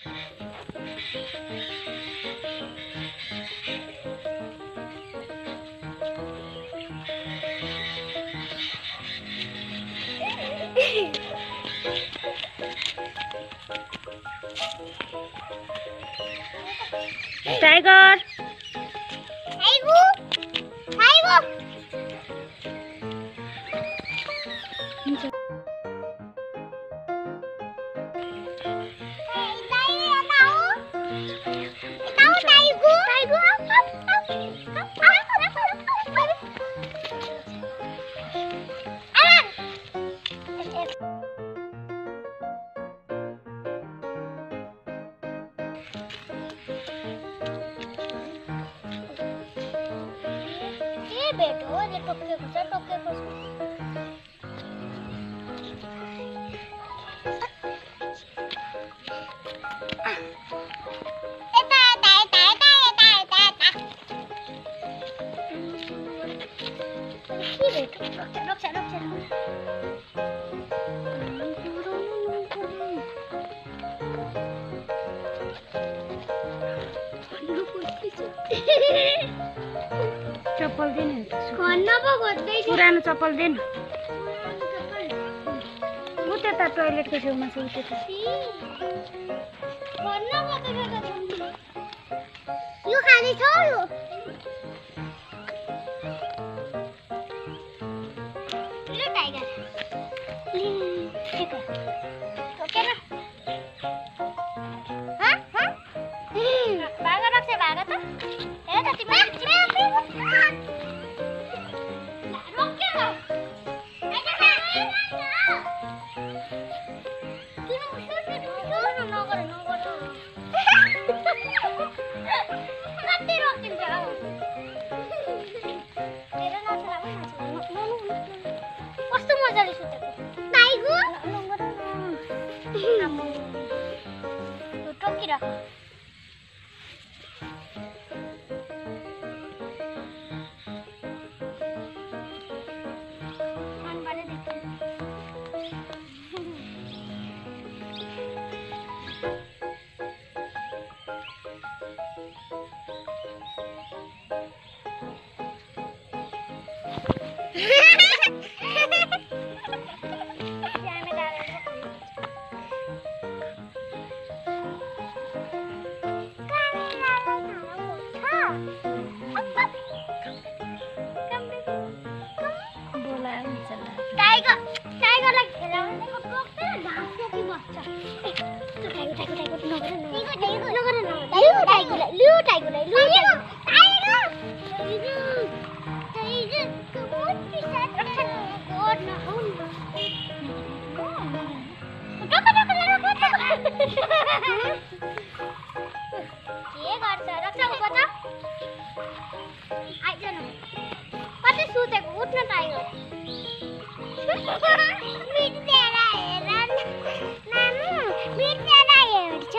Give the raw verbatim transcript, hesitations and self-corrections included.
tiger बेटो ये टोके को टोके को एता एता एता एता एता एता ये बेटो रुक जा रुक जा चप्पल दिन खाना पकाउँदै छु पुरानो चप्पल दिन उ त्यता टोयलेटको छेउमा छ उ त्यता खाना पकाउँदै यो खाने छ यो ले टाइगर ठीक है ओके ना हां हां भागा रख से भागा त ए त तिमी कस्तो मजाले सुतेको टाइगो टोकिराख टाइगर टाइगरलाई खेलाउने को टोक्दैन घाँस टोकी बस्छ टाइगर टाइगर टाइगर नगर न टाइगर नगर न टाइगर टाइगर लियो टाइगर लियो टाइगर टाइगर कमोन पिसाट गोड न हुन टोक टोक टोक के गर्छ रक्षाको बच्चा आइज न कतै सुतेको उठ्न टाइगर बितेरा हेरन नानु बितेरा हेर्छ